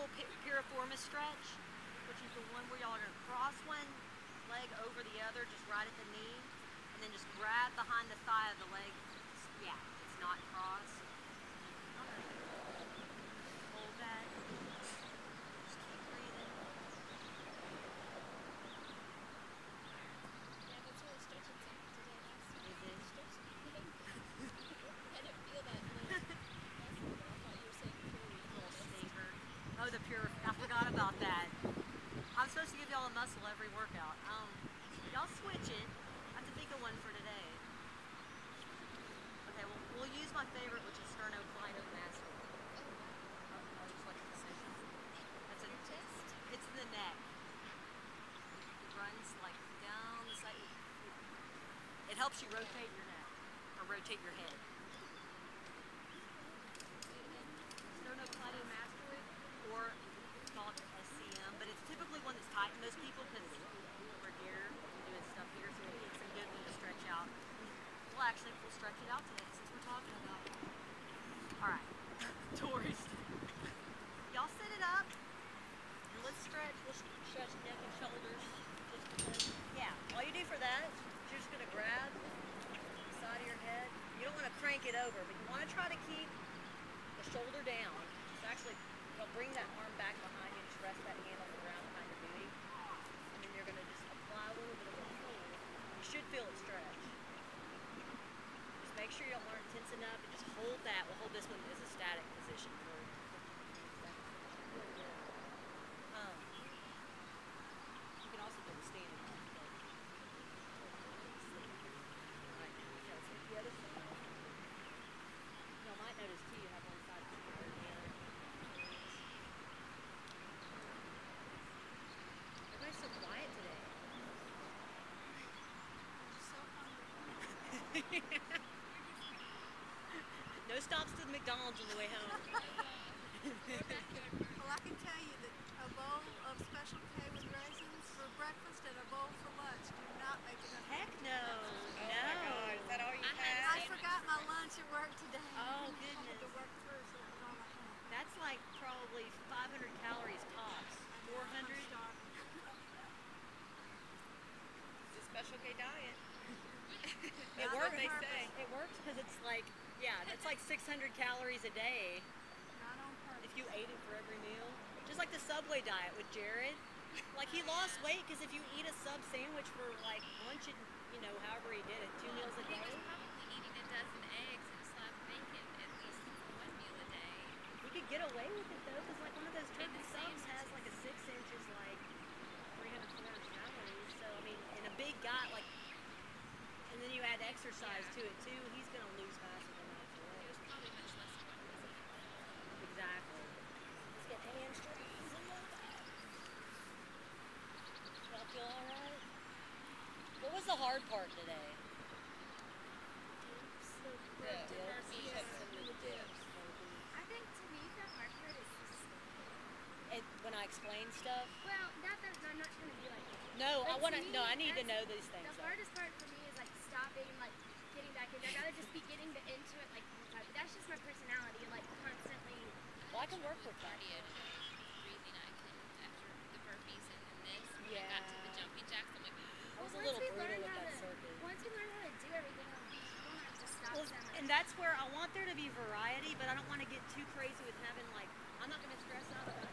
simple piriformis stretch, which is the one where y'all are going to cross one leg over the other, just right at the knee, and then just grab behind the thigh of the leg. Yeah, it's not crossed. Hold that. Just keep breathing. Yeah, that's really stretching something today. Is it? I didn't feel that last one, but I thought you were saying Little stinker. Oh, the pure. I forgot about that. I'm supposed to give y'all a muscle every workout. Y'all switch it. I have to think of one for today. Okay, well, we'll use my favorite, which is sternocleidomastoid. Oh, just like the decision. That's a chest? It's in the neck. It runs like down the side. It helps you rotate your neck or rotate your head. Sternocleidomastoid, or called SCM, but it's typically one that's tight in most people because we're here doing stuff here, so it's a good one to stretch out. Well, actually, we'll stretch it out today since we're talking about it. All right, Tori's. Y'all set it up, and let's stretch. We'll stretch neck and shoulders. Yeah, all you do for that is you're just gonna grab the side of your head. You don't want to crank it over, but you want to try to keep the shoulder down. So actually, you'll bring that arm back behind you, just rest that hand on the ground behind your booty. And then you're going to just apply a little bit of a hold. You should feel it stretch. Just make sure you don't aren't tense enough and just hold that. We'll hold this one as a static position for really good. You can also do the standing up. Alright, okay, let's take the other side. You might notice too, you have one side stronger than the other. Everybody's so quiet today. Just so hungry. No stops to the McDonald's on the way home. Well, I can tell you that a bowl of Special K with raisins for breakfast and a bowl for lunch do not make enough. Heck no. Oh No. my God, is that all you I had? I forgot my lunch at work today. Oh, I had to goodness. work through, so that was all I had. That's like probably 500 calories tops. 400? I'm starving. It's a Special K diet. It That's works. what they say. It works because it's like, yeah, that's like 600 calories a day Not on purpose. if you ate it for every meal. Just like the Subway diet with Jared. Like he lost weight because if you eat a sub sandwich for like lunch and, you know, however he did it, 2 meals a He day. was probably eating a dozen eggs and a slab of bacon at least 1 meal a day. He could get away with it though because like one of those turkey the subs has sandwiches. like a 6 inches like 300, 400 calories. So I mean, in a big guy like, and then you add exercise to it too, he's gonna lose faster than that for It was weight. probably much less than what it was. Exactly. Let's get hamstrings and all that. Y'all feel alright? What was the hard part today? The Dips. biceps and the dips. I think to me the hard part is And when I explain stuff? well, not that I'm not trying to be like No, but I want to. me, No, I need to that's- know these things. The though. hardest part for me is like stopping, like getting back in. I'd rather just be getting into it like all the time. But that's just my personality, like constantly. Well, I can work with that. Cardio today, breathing, I can, after the burpees and then this, when I Yeah. got to the jumping jacks, I'm like, I was a Once little we brutal learn with how that to, circuit. once we learn how to do everything, we won't have to stop Well, so much. and that's where I want there to be variety, but I don't want to get too crazy with having like, I'm not going to stress out about